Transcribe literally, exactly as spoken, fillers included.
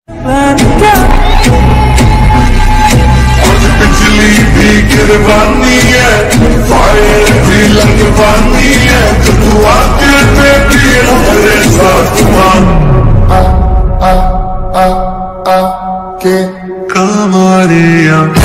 बिजली भी गिरवानी है, फायर भी लगवानी है, तो तू आके बेबी हमारे साथ आ आ आ आ के कमारिया।